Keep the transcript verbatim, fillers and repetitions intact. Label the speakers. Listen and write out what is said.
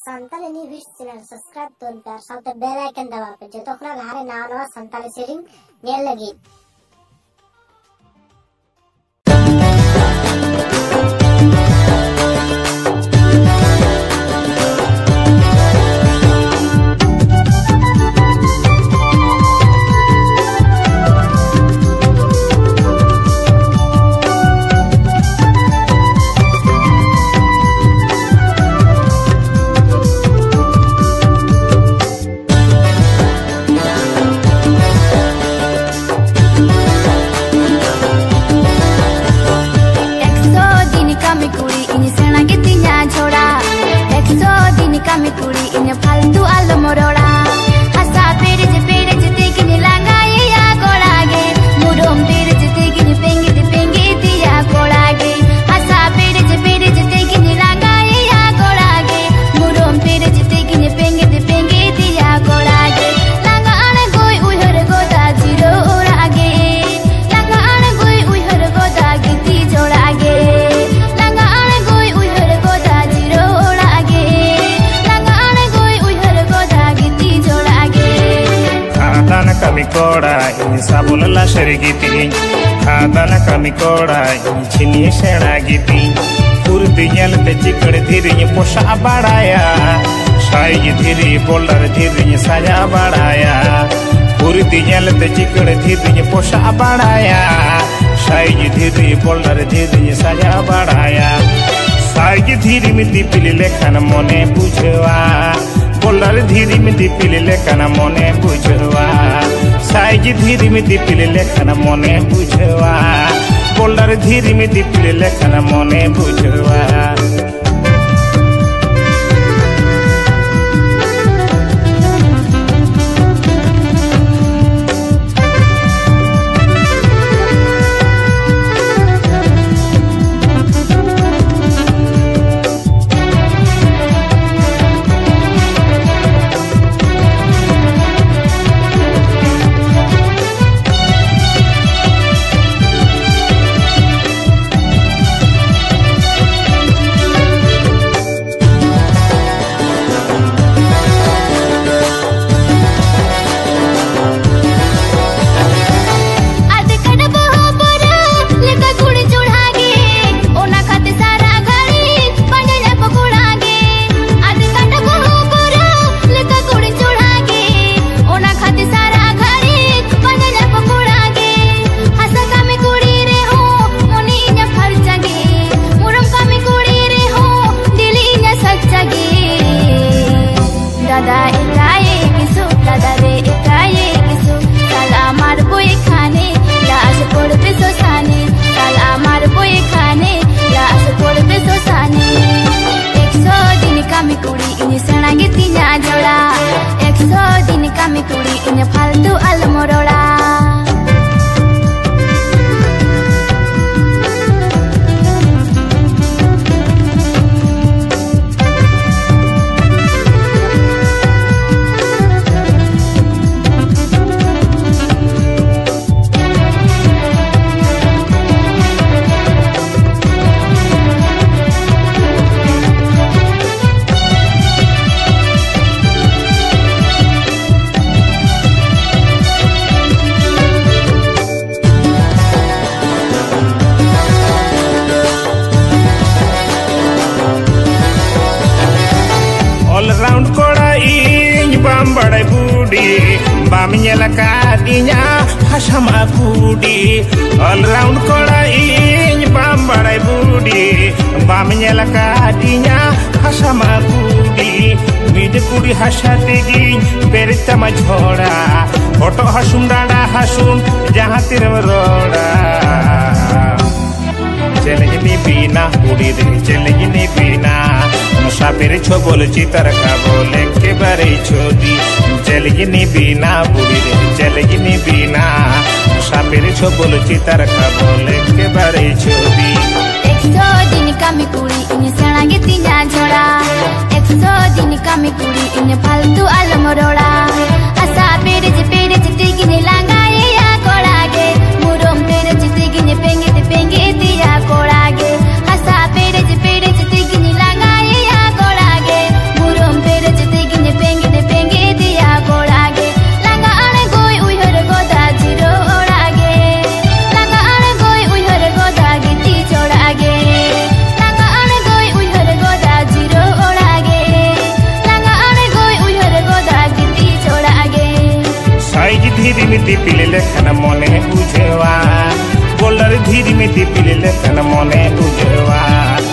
Speaker 1: Santali News channel subscribe to the Santa bell icon dawa pe joto khna lare nawa nawa Santali sering nyel lagi.
Speaker 2: Kami kuri ini faltu alu morora asa pere je pere je tekini langa ya kolage mudom pere je tekini pengi de pengi dia kolage asa pere je pere je tekini langa ya kolage mudom pere je tekini pengi de pengi dia kolage langa ane goi uihar goda jiro orage langa ane goi uihar goda giti jorage langa ane goi uihar goda jiro orage
Speaker 3: Khadana kami koda ini sabul la sharigiti khadana kami koda ini chini shena giti purti nyal te chikad dhiri posha badaya sai dhiri bolar dhiri saja badaya purti nyal te chikad dhiri posha badaya sai dhiri bolar dhiri saja badaya sai dhiri mi dipili lekhan mone bujhwa बोलर धीरी में दीपिल लेखन मोने बुझवा size धीरी में दीपिल लेखन मोने बुझवा बोलर धीरी में दीपिल लेखन मोने बुझवा kami kuri ini faltu al morora round koda ing bam badai budi bam nyela kadinya hasama kudi all round koda ing bam badai budi bam nyela kadinya hasama kudi mid kudi hasate gi berita majhora photo hasum dada hasum jahan tir roda चलगनी बिना उड़ी रे चलगनी बिना मुसाफिर छो बोल चितर का बोले के बारे छोदी चलगनी बिना उड़ी रे चलगनी बिना मुसाफिर छो बोल चितर का बोले के बारे छोदी
Speaker 2: एक सौ दिन kami kuri ini सेना गीतिया जोड़ा एक सौ दिन kami kuri ini फालतू al morora asa pere je pere je tigini langa ya kolage murom pere je tigini pengi de pengi dia kolage asa pere je pere je tigini langa ya kolage murom
Speaker 3: धीरे में दीपिले लेखन मने बुझवा बोलर धीरे में दीपिले लेखन मने बुझवा